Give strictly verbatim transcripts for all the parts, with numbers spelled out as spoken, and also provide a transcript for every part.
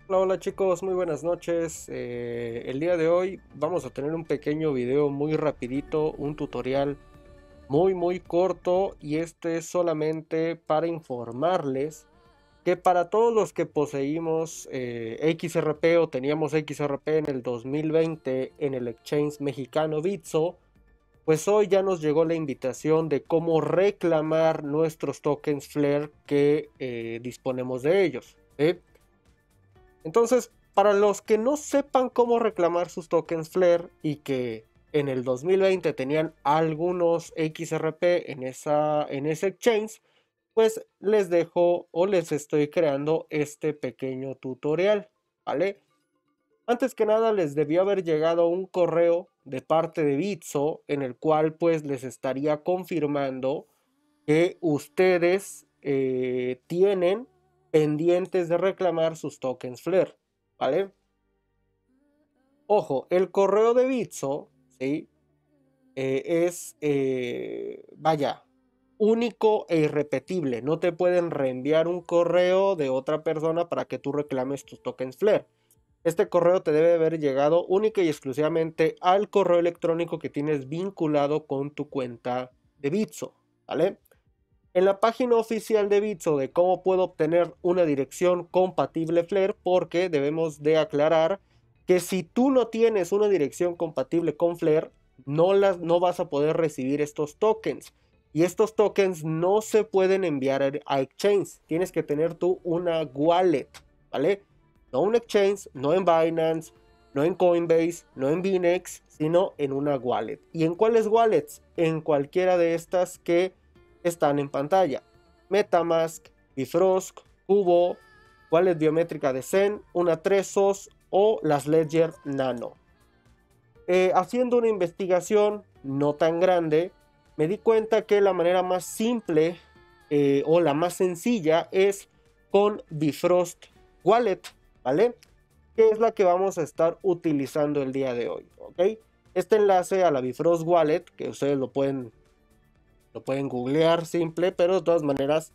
Hola, hola chicos, muy buenas noches. Eh, el día de hoy vamos a tener un pequeño video muy rapidito, un tutorial muy muy corto, y este es solamente para informarles que para todos los que poseímos eh, X R P o teníamos X R P en el dos mil veinte en el exchange mexicano Bitso, pues hoy ya nos llegó la invitación de cómo reclamar nuestros tokens Flare que eh, disponemos de ellos, ¿sí? Entonces, para los que no sepan cómo reclamar sus tokens Flare y que en el dos mil veinte tenían algunos X R P en, esa, en ese exchange, pues les dejo o les estoy creando este pequeño tutorial, ¿vale? Antes que nada les debió haber llegado un correo de parte de Bitso en el cual pues les estaría confirmando que ustedes eh, tienen pendientes de reclamar sus tokens Flare, ¿vale? Ojo, el correo de Bitso, ¿sí? Eh, es, eh, vaya, único e irrepetible. No te pueden reenviar un correo de otra persona para que tú reclames tus tokens Flare. Este correo te debe haber llegado única y exclusivamente al correo electrónico que tienes vinculado con tu cuenta de Bitso, ¿vale? En la página oficial de Bitso de cómo puedo obtener una dirección compatible Flare, porque debemos de aclarar que si tú no tienes una dirección compatible con Flare, no, las, no vas a poder recibir estos tokens. Y estos tokens no se pueden enviar a, a exchange. Tienes que tener tú una wallet, ¿vale? No un exchange, no en Binance, no en Coinbase, no en Binex, sino en una wallet. ¿Y en cuáles wallets? En cualquiera de estas que están en pantalla: MetaMask, Bifrost, Cubo, Wallet biométrica de Zen, una Trezos o las Ledger Nano. Eh, haciendo una investigación no tan grande, me di cuenta que la manera más simple eh, o la más sencilla es con Bifrost Wallet, ¿vale? Que es la que vamos a estar utilizando el día de hoy, ¿ok? Este enlace a la Bifrost Wallet, que ustedes lo pueden lo pueden googlear simple, pero de todas maneras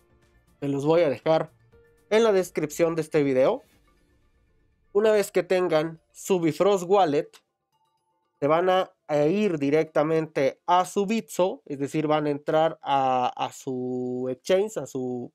se los voy a dejar en la descripción de este video. Una vez que tengan su Bifrost Wallet, se van a, a ir directamente a su Bitso, es decir, van a entrar a, a su exchange, a su,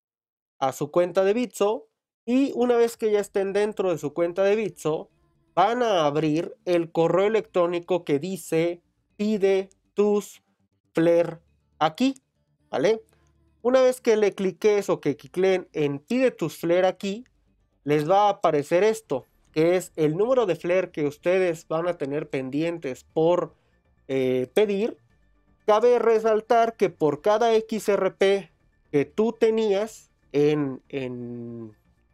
a su cuenta de Bitso, y una vez que ya estén dentro de su cuenta de Bitso, van a abrir el correo electrónico que dice pide tus Flare aquí, ¿vale? Una vez que le cliques o que cliquen en pide tus Flare aquí, les va a aparecer esto, que es el número de Flare que ustedes van a tener pendientes por eh, pedir. Cabe resaltar que por cada X R P que tú tenías en, en,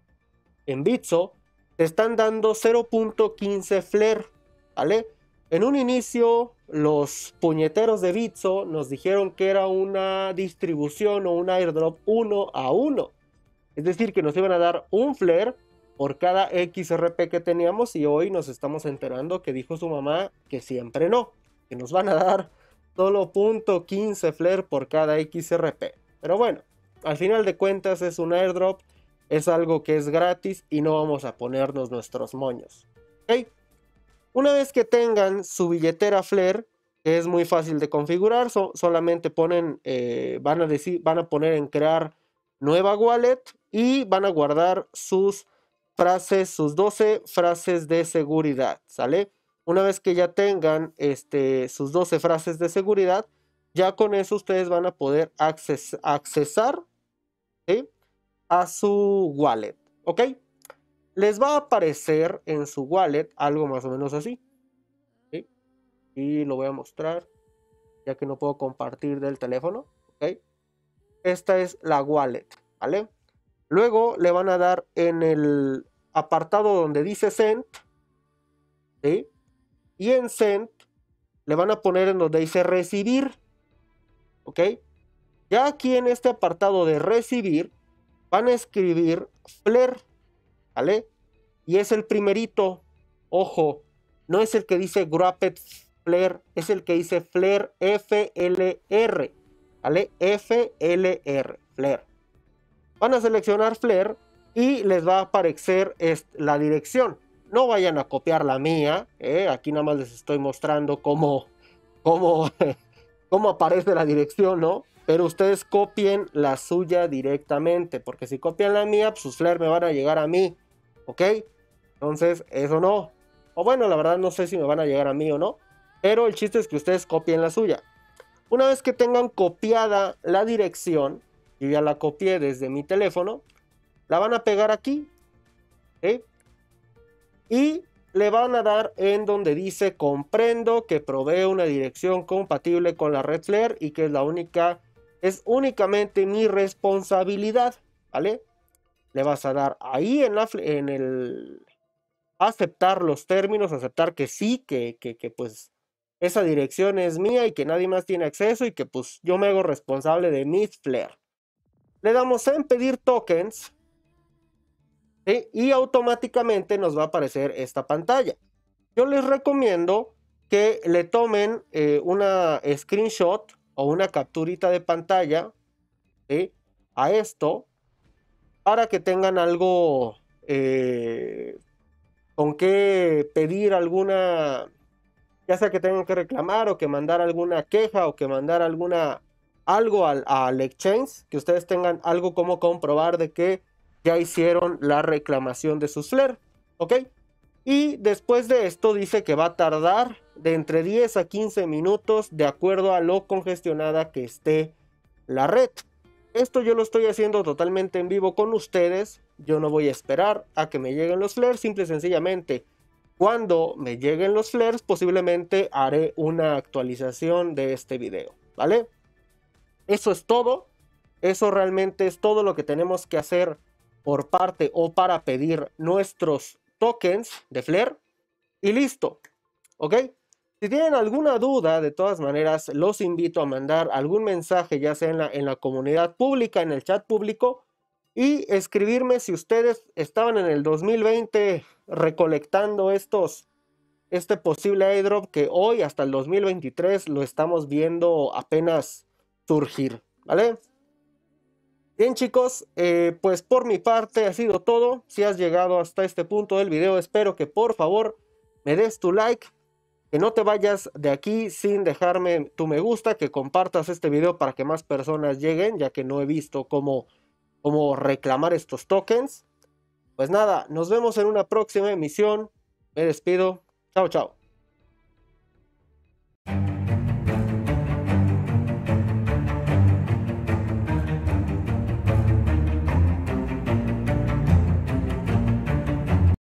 en Bitso, te están dando cero punto quince Flare, ¿vale? En un inicio, los puñeteros de Bitso nos dijeron que era una distribución o un airdrop uno a uno. Es decir, que nos iban a dar un Flare por cada X R P que teníamos, y hoy nos estamos enterando que dijo su mamá que siempre no, que nos van a dar solo punto quince Flare por cada X R P. Pero bueno, al final de cuentas es un airdrop, es algo que es gratis y no vamos a ponernos nuestros moños. ¿Ok? Una vez que tengan su billetera Flare, que es muy fácil de configurar, so, solamente ponen, eh, van, a decir, van a poner en crear nueva wallet y van a guardar sus frases, sus doce frases de seguridad, ¿sale? Una vez que ya tengan este, sus doce frases de seguridad, ya con eso ustedes van a poder acces accesar, ¿sí?, a su wallet, ¿ok? Les va a aparecer en su wallet algo más o menos así, ¿sí? Y lo voy a mostrar, ya que no puedo compartir del teléfono, ¿ok? Esta es la wallet, ¿vale? Luego le van a dar en el apartado donde dice Send, ¿sí? Y en Send le van a poner en donde dice recibir, ¿ok? Ya aquí en este apartado de recibir van a escribir Flare, ¿vale? Y es el primerito, ojo, no es el que dice Wrapped Flare, es el que dice Flare, F L R, ¿vale? F L R, Flare. Van a seleccionar Flare y les va a aparecer la dirección. No vayan a copiar la mía, ¿eh? Aquí nada más les estoy mostrando cómo, cómo, cómo aparece la dirección, ¿no? Pero ustedes copien la suya directamente, porque si copian la mía, pues sus flares me van a llegar a mí, ¿ok? Entonces, eso no. O bueno, la verdad no sé si me van a llegar a mí o no, pero el chiste es que ustedes copien la suya. Una vez que tengan copiada la dirección, yo ya la copié desde mi teléfono, la van a pegar aquí, ¿eh? Y le van a dar en donde dice comprendo que provee una dirección compatible con la red Flare y que es la única, es únicamente mi responsabilidad, ¿vale? Le vas a dar ahí en, la, en el aceptar los términos, aceptar que sí, que, que, que pues esa dirección es mía y que nadie más tiene acceso y que pues yo me hago responsable de mis Flare. Le damos en pedir tokens, ¿sí? Y automáticamente nos va a aparecer esta pantalla. Yo les recomiendo que le tomen eh, una screenshot o una capturita de pantalla, ¿sí?, a esto para que tengan algo eh, con qué pedir alguna, ya sea que tengan que reclamar o que mandar alguna queja o que mandar alguna algo al, al exchange, que ustedes tengan algo como comprobar de que ya hicieron la reclamación de sus Flare, ¿ok? Y después de esto dice que va a tardar de entre diez a quince minutos de acuerdo a lo congestionada que esté la red. Esto yo lo estoy haciendo totalmente en vivo con ustedes. Yo no voy a esperar a que me lleguen los flares, simple y sencillamente cuando me lleguen los flares posiblemente haré una actualización de este video, ¿vale? Eso es todo. Eso realmente es todo lo que tenemos que hacer por parte o para pedir nuestros tokens de Flare y listo, ¿ok? Si tienen alguna duda, de todas maneras, los invito a mandar algún mensaje, ya sea en la, en la comunidad pública, en el chat público, y escribirme si ustedes estaban en el dos mil veinte recolectando estos, este posible airdrop que hoy hasta el dos mil veintitrés lo estamos viendo apenas surgir, ¿vale? Bien chicos, eh, pues por mi parte ha sido todo. Si has llegado hasta este punto del video, espero que por favor me des tu like, que no te vayas de aquí sin dejarme tu me gusta, que compartas este video para que más personas lleguen, ya que no he visto cómo, cómo reclamar estos tokens. Pues nada, nos vemos en una próxima emisión. Me despido. Chao, chao.